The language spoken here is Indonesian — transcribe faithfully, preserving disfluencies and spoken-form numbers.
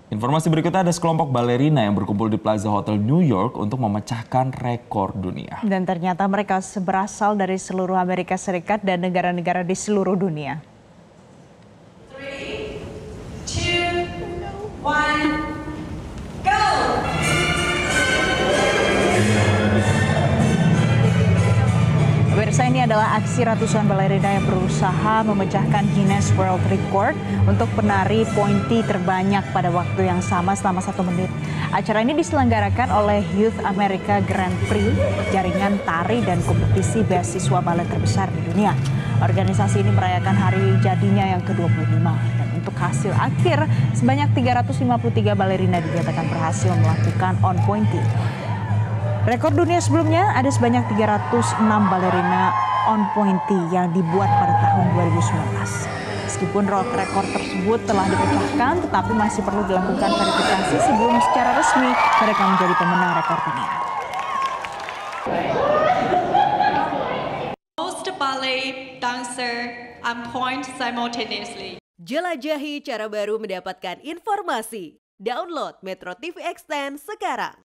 Informasi berikutnya, ada sekelompok balerina yang berkumpul di Plaza Hotel New York untuk memecahkan rekor dunia. Dan ternyata mereka berasal dari seluruh Amerika Serikat dan negara-negara di seluruh dunia. three, two, one, go! Pemirsa, ini adalah aksi ratusan balerina yang berusaha memecahkan Guinness World Record untuk penari pointy terbanyak pada waktu yang sama selama satu menit. Acara ini diselenggarakan oleh Youth America Grand Prix, jaringan tari dan kompetisi beasiswa balet terbesar di dunia. Organisasi ini merayakan hari jadinya yang ke dua puluh lima. Dan untuk hasil akhir, sebanyak tiga ratus lima puluh tiga balerina dinyatakan berhasil melakukan on pointy. Rekor dunia sebelumnya ada sebanyak tiga ratus enam balerina on pointy yang dibuat pada tahun dua ribu sembilan belas. Meskipun rekor tersebut telah dipecahkan, tetapi masih perlu dilakukan verifikasi sebelum secara resmi mereka menjadi pemenang rekor dunia. Most ballet dancer on point simultaneously. Jelajahi cara baru mendapatkan informasi. Download Metro T V Extend sekarang.